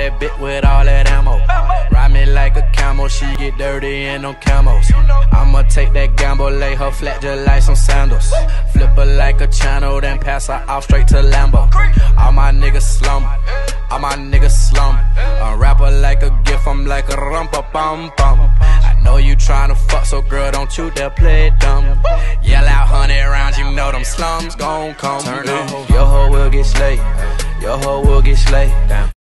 that bit with all that ammo. Ride me like a camel, she get dirty in them camos. I'ma take that gamble, lay her flat just like some sandals. Flip her like a channel, then pass her off straight to Lambo. All my niggas slum, all my niggas slum. A rapper like a gift, I'm like a rumpa-bum-bum. I know you tryna fuck, so girl, don't you dare play dumb. Yell out 100 rounds, you know them slums gon' come. Turn on, your hoe will get slayed, your hoe will get slayed. Damn.